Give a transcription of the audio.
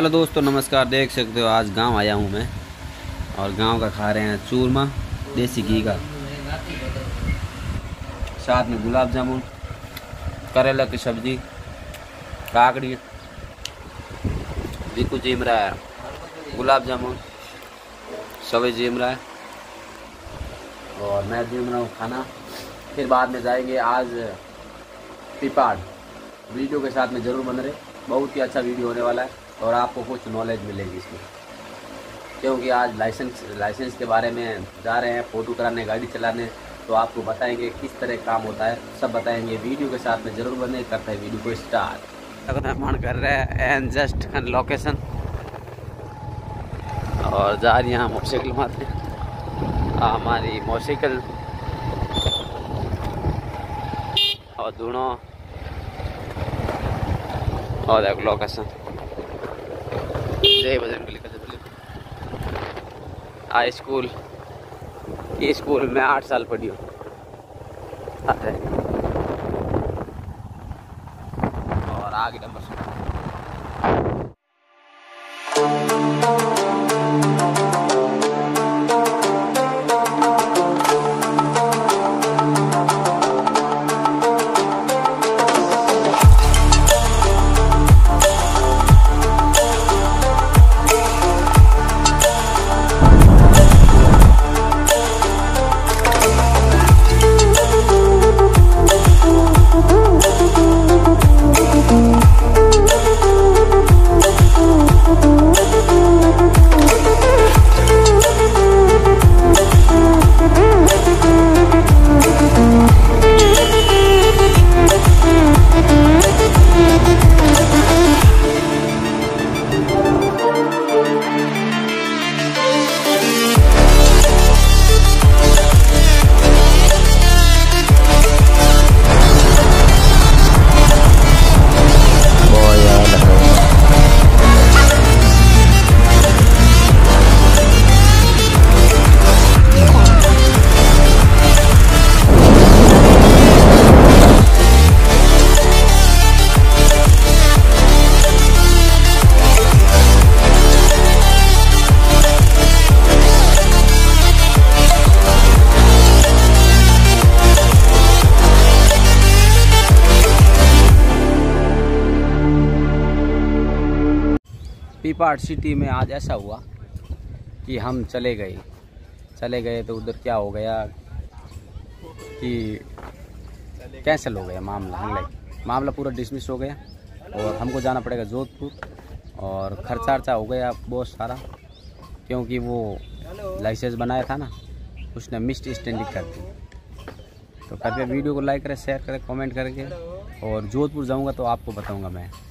Hello दोस्तों, नमस्कार। देख सकते हो आज गांव आया हूं मैं और गांव का खा रहे हैं चूरमा देसी घी का, साथ में गुलाब जामुन, करेला की सब्जी, काकड़ी, बिकू जिम रहा है, गुलाब जामुन सभी जिम रहा है और मैं जिम रहा हूँ खाना। फिर बाद में जाएंगे आज पीपाड़। वीडियो के साथ में ज़रूर बन रहे, बहुत ही अच्छा वीडियो होने वाला है और आपको कुछ नॉलेज मिलेगी इसमें, क्योंकि आज लाइसेंस के बारे में जा रहे हैं, फ़ोटो कराने, गाड़ी चलाने, तो आपको बताएंगे किस तरह काम होता है, सब बताएंगे। वीडियो के साथ में ज़रूर बने। करते हैं वीडियो को स्टार्ट। अगर मन कर रहा है एंड जस्ट लोकेशन और जा रही हैं मोटरसाइकिल मारते, हमारी मोटरसाइकिल और दोनों और एक लोकेशन जय बजरंगबली का स्कूल। ये स्कूल में 8 साल पढ़ी हूँ और आगे नंबर पीपाड़ सिटी में आज ऐसा हुआ कि हम चले गए तो उधर क्या हो गया कि कैंसिल हो गया मामला पूरा डिसमिस हो गया और हमको जाना पड़ेगा जोधपुर और खर्चा हो गया बहुत सारा, क्योंकि वो लाइसेंस बनाया था ना, उसने मिस स्टैंडिंग कर दी। तो कृपया वीडियो को लाइक करें, शेयर करें, कमेंट करके, और जोधपुर जाऊंगा तो आपको बताऊंगा मैं।